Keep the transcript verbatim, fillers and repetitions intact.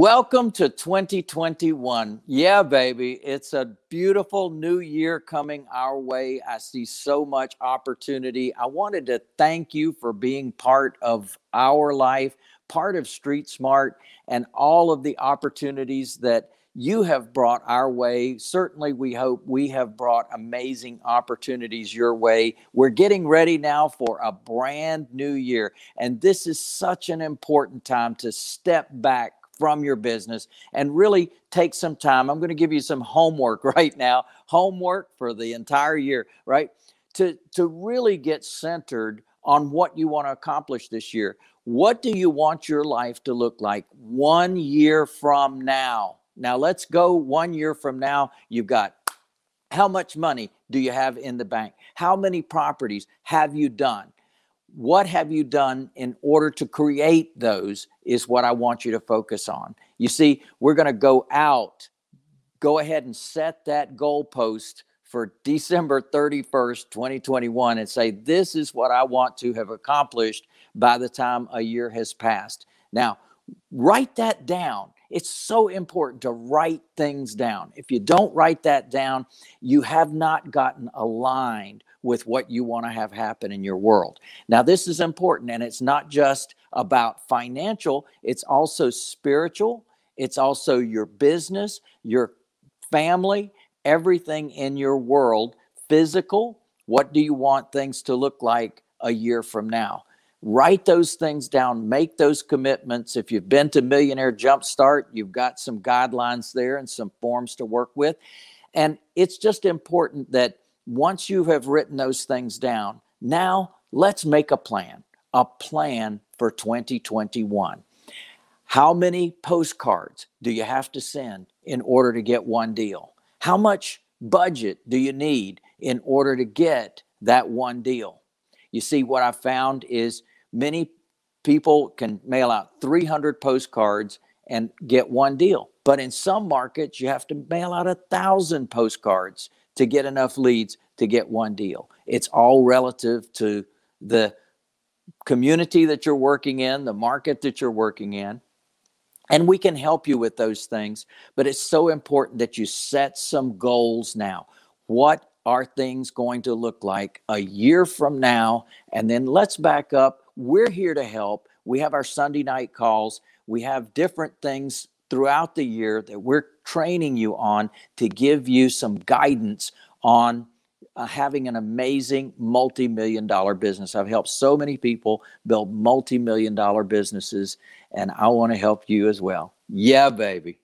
Welcome to twenty twenty-one. Yeah, baby, it's a beautiful new year coming our way. I see so much opportunity. I wanted to thank you for being part of our life, part of Street Smart, and all of the opportunities that you have brought our way. Certainly, we hope we have brought amazing opportunities your way. We're getting ready now for a brand new year, and this is such an important time to step back from your business and really take some time. I'm going to give you some homework right now, homework for the entire year, right? To, to really get centered on what you want to accomplish this year. What do you want your life to look like one year from now? Now let's go one year from now. You've got how much money do you have in the bank? How many properties have you done? What have you done in order to create those is what I want you to focus on. You see, we're going to go out, go ahead and set that goalpost for December thirty-first, twenty twenty-one and say, this is what I want to have accomplished by the time a year has passed. Now, write that down. It's so important to write things down. If you don't write that down, you have not gotten aligned with what you want to have happen in your world. Now, this is important, and it's not just about financial, it's also spiritual, it's also your business, your family, everything in your world, physical. What do you want things to look like a year from now? Write those things down, make those commitments. If you've been to Millionaire Jumpstart, you've got some guidelines there and some forms to work with. And it's just important that once you have written those things down, now let's make a plan, a plan for twenty twenty-one. How many postcards do you have to send in order to get one deal? How much budget do you need in order to get that one deal? You see, what I found is many people can mail out three hundred postcards and get one deal. But in some markets, you have to mail out a thousand postcards to get enough leads to get one deal. It's all relative to the community that you're working in, the market that you're working in. And we can help you with those things. But it's so important that you set some goals now. What are things going to look like a year from now? And then let's back up. We're here to help. We have our Sunday night calls. We have different things throughout the year that we're training you on to give you some guidance on uh, having an amazing multi-million dollar business. I've helped so many people build multi-million dollar businesses, and I want to help you as well. Yeah, baby.